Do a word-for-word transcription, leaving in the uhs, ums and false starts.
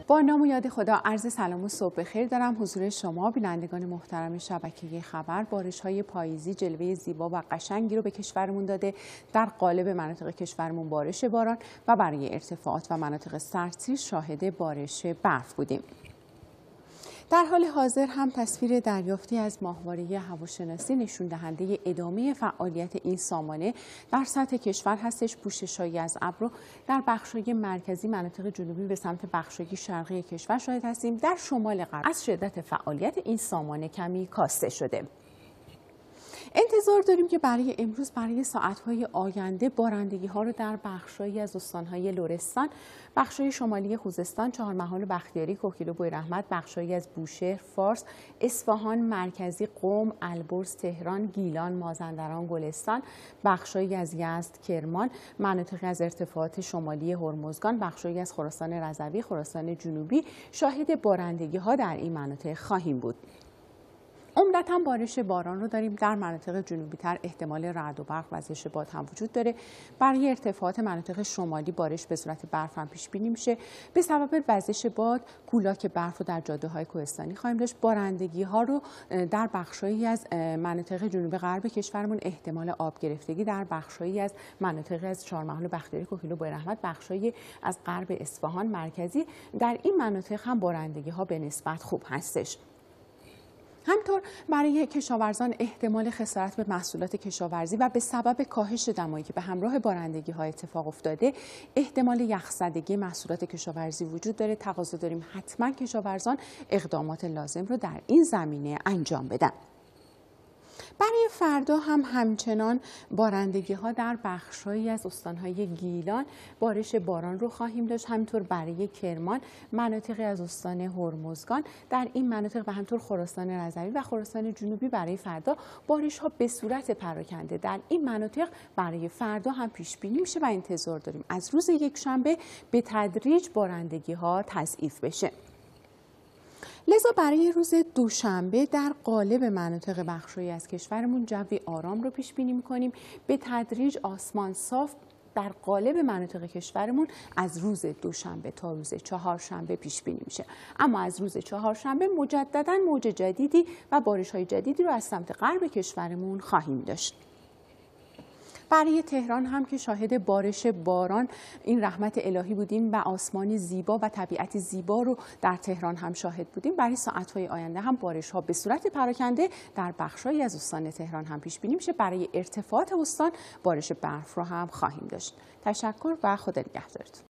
با نام و یاد خدا عرض سلام و صبح بخیر دارم حضور شما بینندگان محترم شبکه خبر. بارش‌های پاییزی جلوه زیبا و قشنگی رو به کشورمون داده. در قالب مناطق کشورمون بارش باران و برای ارتفاعات و مناطق سردسیر شاهد بارش برف بودیم. در حال حاضر هم تصویر دریافتی از ماهواره هواشناسی نشون دهنده ادامه فعالیت این سامانه در سطح کشور هستش. پوشش‌هایی از ابر رو در بخش‌های مرکزی مناطق جنوبی به سمت بخش‌های شرقی کشور شاهد هستیم. در شمال غرب از شدت فعالیت این سامانه کمی کاسته شده. انتظار داریم که برای امروز برای ساعت‌های آینده بارندگی‌ها رو در بخش‌هایی از استان‌های لرستان، بخش‌های شمالی خوزستان، چهارمحال بختیاری، کوکیل و بویراحمد، بخش‌هایی از بوشهر، فارس، اصفهان، مرکزی، قم، البرز، تهران، گیلان، مازندران، گلستان، بخش‌هایی از یزد، کرمان، مناطقی از ارتفاعات شمالی هرمزگان، بخش‌هایی از خراسان رضوی، خراسان جنوبی شاهد بارندگی‌ها در این مناطق خواهیم بود. عمدتاً بارش باران رو داریم. در مناطق جنوبی تر احتمال رعد و برق و ضرب باد هم وجود داره. برای ارتفاعات مناطق شمالی بارش به صورت برف هم پیش بینی میشه. به سبب وزش باد کولاک برف رو در جاده‌های کوهستانی خواهیم داشت. بارندگی ها رو در بخشایی از مناطق جنوب غرب کشورمون احتمال آب گرفتگی در بخشایی از مناطق از چهارمحال بختیاری، کوکیل و بویراحمد، بخشایی از غرب اصفهان، مرکزی، در این مناطق هم بارندگی ها به نسبت خوب هستش. همطور برای کشاورزان احتمال خسارت به محصولات کشاورزی و به سبب کاهش دمایی که به همراه بارندگی ها اتفاق افتاده احتمال یخزدگی محصولات کشاورزی وجود داره. تقاضا داریم حتما کشاورزان اقدامات لازم رو در این زمینه انجام بدن. برای فردا هم همچنان بارندگی ها در بخش‌هایی از استان‌های گیلان بارش باران رو خواهیم داشت. همینطور برای کرمان، مناطقی از استان هرمزگان، در این مناطق و همینطور خراسان رضوی و خراسان جنوبی برای فردا بارش ها به صورت پراکنده در این مناطق برای فردا هم پیش بینی میشه و انتظار داریم از روز یکشنبه به تدریج بارندگی ها تضعیف بشه. لذا برای روز دوشنبه در قالب مناطق بخشی از کشورمون جوی آرام رو پیش بینی می‌کنیم. به تدریج آسمان صاف در قالب مناطق کشورمون از روز دوشنبه تا روز چهارشنبه پیش بینی میشه. اما از روز چهارشنبه مجددا موج جدیدی و بارش‌های جدیدی رو از سمت غرب کشورمون خواهیم داشت. برای تهران هم که شاهد بارش باران این رحمت الهی بودیم و آسمان زیبا و طبیعت زیبا رو در تهران هم شاهد بودیم. برای ساعت‌های آینده هم بارش ها به صورت پراکنده در بخش‌هایی از استان تهران هم پیش بینی میشه. برای ارتفاعات استان بارش برف رو هم خواهیم داشت. تشکر و خدا نگهدارتون.